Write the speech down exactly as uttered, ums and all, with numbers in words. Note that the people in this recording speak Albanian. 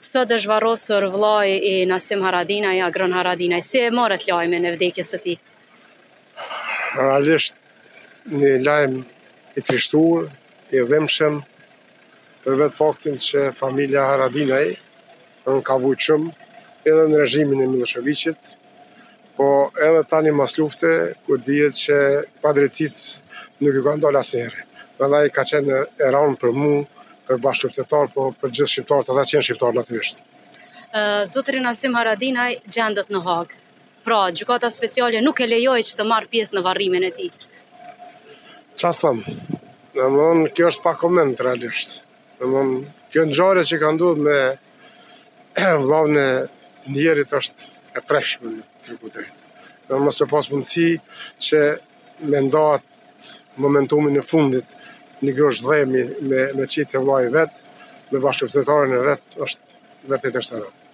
Sot është varrosur vllai i Nasim Haradinaj, Agron Haradinaj. Si e morët lajmin e vdekjes së tij? Realisht një lajm i trishtuar, i dhimbshëm, për vetë faktin që familja Haradinaj në ka vujt shumë edhe në režimin e Miloševićit, po edhe tani mas lufte, kur dihet që padrejtësitë nuk i kanë dalë asnjëherë. Prandaj ka qenë e rëndë për mua, për bashkëqytetar, po për gjithë shqiptarët, ata që janë shqiptarë natyrisht. Zotri Nasim Haradinaj gjendet në Hagë. Pra, gjykata speciale nuk e lejoi që të marrë pjesë në varrimin e tij. Qa thëmë? Domthon, kjo është pa koment realisht. Domthon, kjo ngjarje që ka ndodhur me vllahun e njerit është e prekshme me tregun drejt. Do mos të pas mundësi që me ndahet momentumin e fundit një grosh dhemi me, me qitë e vllai vet, me bashkëqytetarin e vet, është vërtet e rëndë.